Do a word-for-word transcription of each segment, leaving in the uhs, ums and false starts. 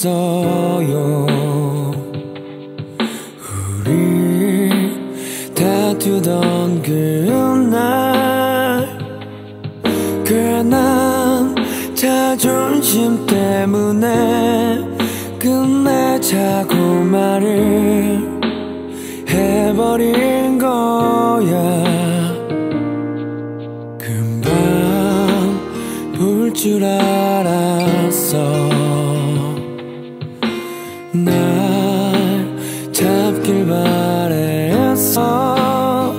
있어요. 우리 다투던 그날 그래 난 자존심 때문에 끝내자고 말을 해버린 거야. 금방 볼 줄 알았어. 날 잡길 바랬어.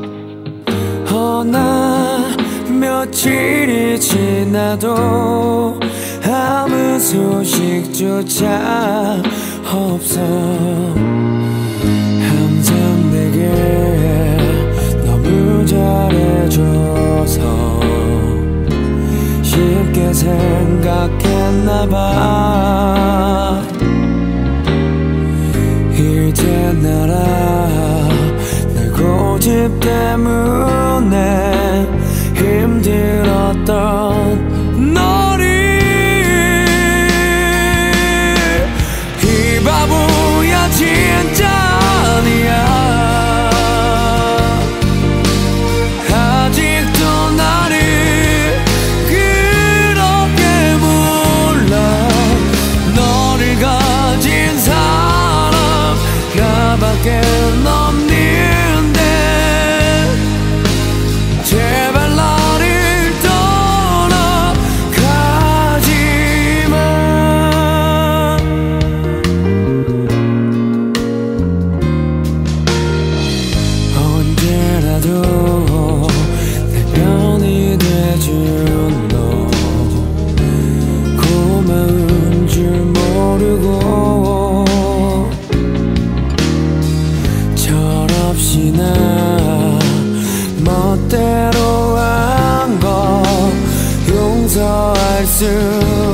허나 며칠이 지나도 아무 소식조차 없어. 항상 내게 너무 잘해줘서 쉽게 생각했나봐. 이제 날아 내 고집 때문에 힘들었던 너를 이 바보야 진짜 아니야. 아직도 나를 그렇게 몰라. 너를 가진 사람 나밖에 없는데 제발 나를 떠나가지마. 언제라도 내 편이 돼준 너 고마운 줄 모르고 철없이 나 멋대로 한 거 용서할 수